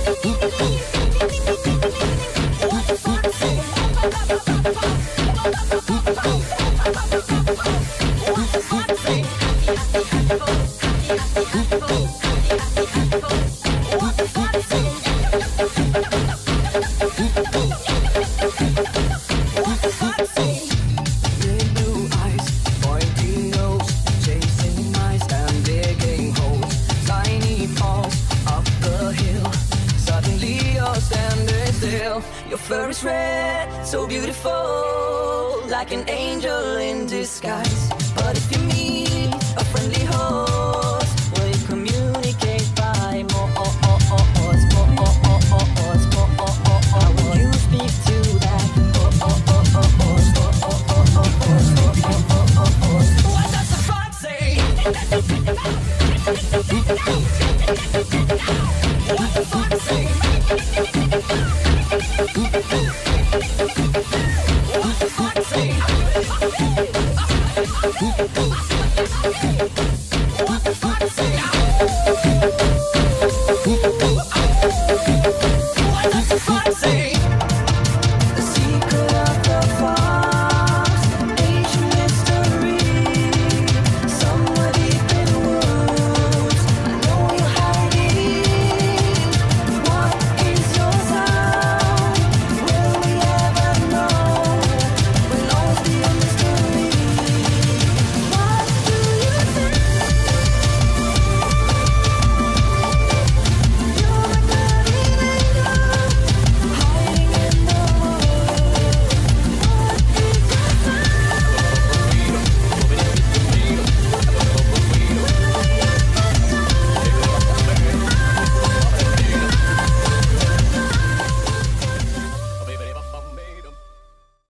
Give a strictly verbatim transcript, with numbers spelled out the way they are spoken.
Your fur is red, so beautiful, like an angel in disguise. But if you meet a friendly host, will you communicate by more? How will you speak to that? What does the fox say? What the fox say? What the fuck?